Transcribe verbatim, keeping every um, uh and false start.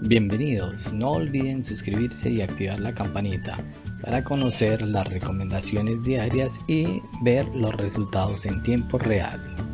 Bienvenidos, no olviden suscribirse y activar la campanita para conocer las recomendaciones diarias y ver los resultados en tiempo real.